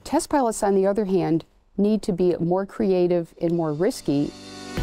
Test pilots, on the other hand, need to be more creative and more risky.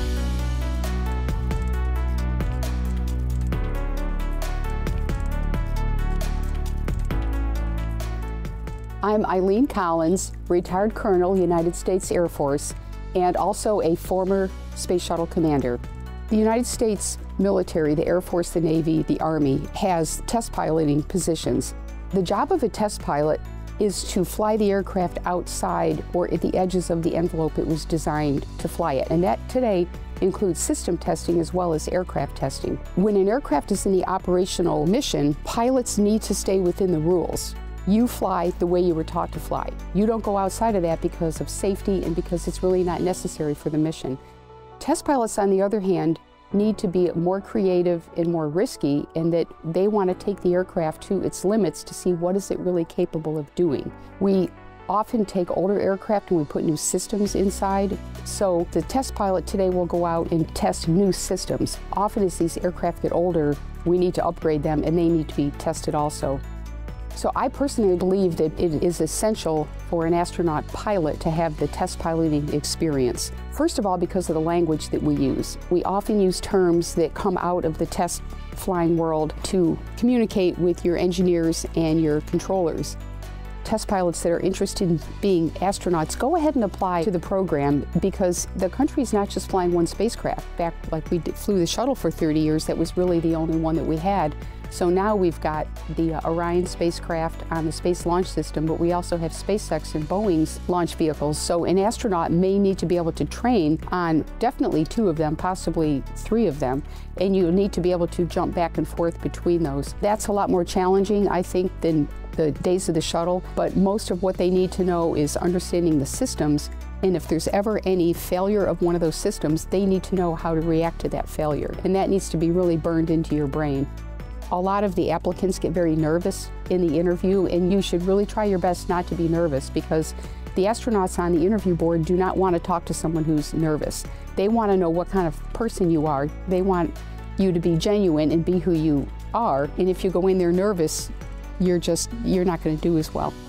I'm Eileen Collins, retired Colonel, United States Air Force, and also a former Space Shuttle commander. The United States military, the Air Force, the Navy, the Army, has test piloting positions. The job of a test pilot is to fly the aircraft outside or at the edges of the envelope it was designed to fly it. And that today includes system testing as well as aircraft testing. When an aircraft is in the operational mission, pilots need to stay within the rules. You fly the way you were taught to fly. You don't go outside of that because of safety and because it's really not necessary for the mission. Test pilots, on the other hand, need to be more creative and more risky in that they want to take the aircraft to its limits to see what is it really capable of doing. We often take older aircraft and we put new systems inside. So the test pilot today will go out and test new systems. Often as these aircraft get older, we need to upgrade them and they need to be tested also. So I personally believe that it is essential for an astronaut pilot to have the test piloting experience. First of all, because of the language that we use. We often use terms that come out of the test flying world to communicate with your engineers and your controllers. Test pilots that are interested in being astronauts, go ahead and apply to the program because the country is not just flying one spacecraft. Back like we flew the shuttle for 30 years, that was really the only one that we had. So now we've got the Orion spacecraft on the Space Launch System, but we also have SpaceX and Boeing's launch vehicles. So an astronaut may need to be able to train on definitely 2 of them, possibly 3 of them, and you need to be able to jump back and forth between those. That's a lot more challenging, I think, than the days of the shuttle, but most of what they need to know is understanding the systems, and if there's ever any failure of one of those systems, they need to know how to react to that failure, and that needs to be really burned into your brain. A lot of the applicants get very nervous in the interview, and you should really try your best not to be nervous because the astronauts on the interview board do not want to talk to someone who's nervous. They want to know what kind of person you are. They want you to be genuine and be who you are, and if you go in there nervous, you're not going to do as well.